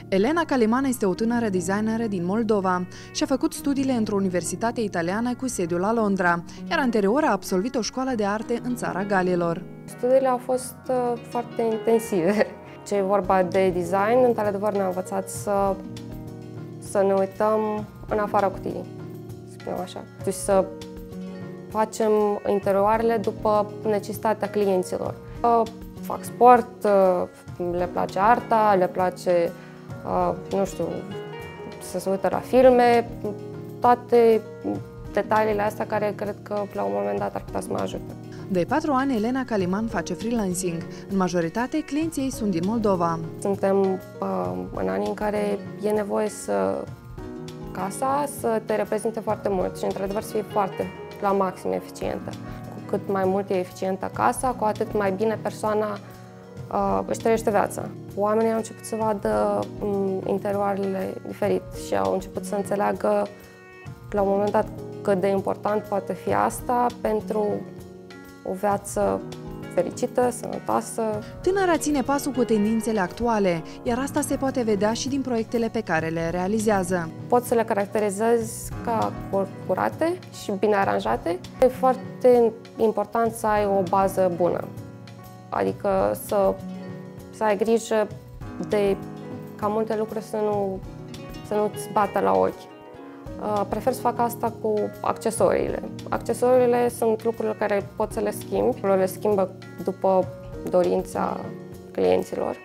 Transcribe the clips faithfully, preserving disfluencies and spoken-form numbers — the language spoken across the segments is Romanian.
Elena Caliman este o tânără designeră din Moldova și a făcut studiile într-o universitate italiană cu sediul la Londra, iar anterior a absolvit o școală de arte în țara Galilor. Studiile au fost uh, foarte intensive. Ce e vorba de design, într-adevăr ne-a învățat să, să ne uităm în afara cutiei, să spunem așa. Deci să facem interioarele după necesitatea clienților. Uh, fac sport, uh, le place arta, le place, uh, nu știu, să se uită la filme, toate detaliile astea care cred că la un moment dat ar putea să mă ajute. De patru ani, Elena Caliman face freelancing. În majoritate, clienții ei sunt din Moldova. Suntem uh, în anii în care e nevoie să casa să te reprezinte foarte mult și, într-adevăr, să fie foarte la maxim eficientă. Cu cât mai mult e eficientă casa, cu atât mai bine persoana uh, își trăiește viața. Oamenii au început să vadă um, interioarele diferit și au început să înțeleagă la un moment dat cât de important poate fi asta pentru o viață fericită, sănătoasă. Tânăra ține pasul cu tendințele actuale, iar asta se poate vedea și din proiectele pe care le realizează. Poți să le caracterizezi ca curate și bine aranjate. E foarte important să ai o bază bună, adică să, să ai grijă de ca multe lucruri să nu, să nu-ți bată la ochi. Prefer să fac asta cu accesoriile. Accesoriile sunt lucrurile care pot să le schimbi, le schimbă după dorința clienților,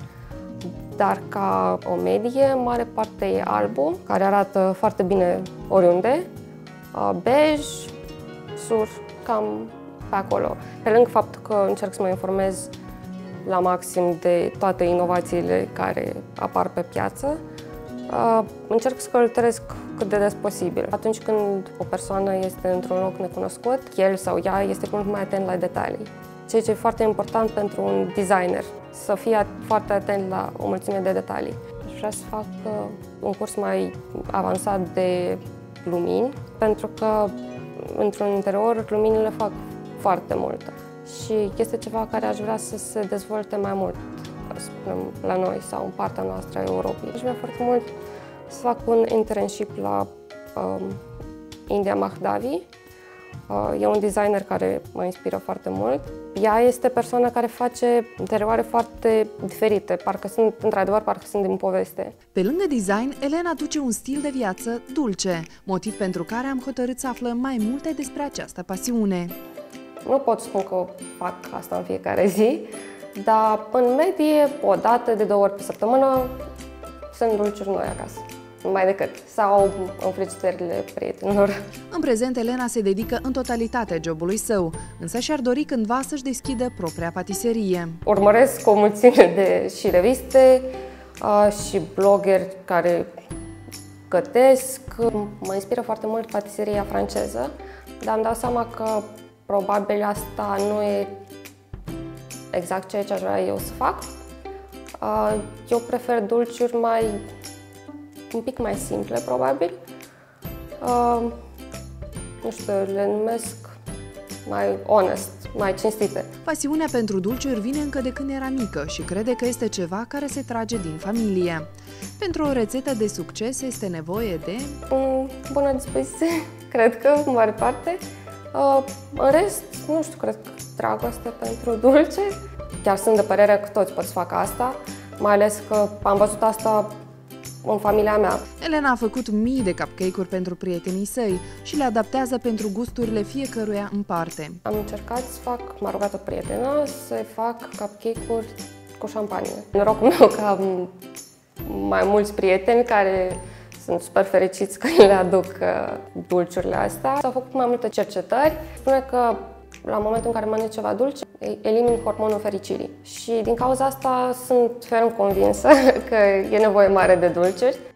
dar ca o medie, în mare parte e albul, care arată foarte bine oriunde, bej, sur, cam pe acolo. Pe lângă faptul că încerc să mă informez la maxim de toate inovațiile care apar pe piață, Uh, încerc să călătoresc cât de des posibil. Atunci când o persoană este într-un loc necunoscut, el sau ea este mult mai atent la detalii. Ceea ce e foarte important pentru un designer, să fie foarte atent la o mulțime de detalii. Aș vrea să fac uh, un curs mai avansat de lumini, pentru că într-un interior luminile fac foarte mult și este ceva care aș vrea să se dezvolte mai mult, spunem, la noi sau în partea noastră a Europei. Aș vrea foarte mult să fac un internship la um, India Mahdavi. Uh, e un designer care mă inspiră foarte mult. Ea este persoana care face interioare foarte diferite, parcă sunt, într-adevăr, parcă sunt din poveste. Pe lângă design, Elena duce un stil de viață dulce, motiv pentru care am hotărât să aflăm mai multe despre această pasiune. Nu pot spune că fac asta în fiecare zi, dar în medie, o dată de două ori pe săptămână, sunt dulciuri noi acasă, numai decât, sau în frigidările prietenilor. În prezent, Elena se dedică în totalitate jobului său, însă și-ar dori cândva să-și deschidă propria patiserie. Urmăresc o mulțime de și reviste uh, și blogeri care gătesc. Mă inspiră foarte mult patiseria franceză, dar îmi dau seama că probabil asta nu e exact ceea ce aș vrea eu să fac. Eu prefer dulciuri mai, un pic mai simple, probabil. Nu știu, le numesc mai honest, mai cinstite. Pasiunea pentru dulciuri vine încă de când era mică și crede că este ceva care se trage din familie. Pentru o rețetă de succes este nevoie de... Bună dispoziție, cred că, în mare parte. În rest, nu știu, cred că dragoste pentru dulce. Chiar sunt de părere că toți pot să facă asta, mai ales că am văzut asta în familia mea. Elena a făcut mii de cupcake-uri pentru prietenii săi și le adaptează pentru gusturile fiecăruia în parte. Am încercat să fac, m-a rugat o prietenă să fac cupcake-uri cu șampanie. Norocul meu că am mai mulți prieteni care sunt super fericiți că le aduc dulciurile astea. S-au făcut mai multe cercetări. Spune că la momentul în care mănânci ceva dulce, elimin hormonul fericirii. Și din cauza asta sunt ferm convinsă că e nevoie mare de dulciuri.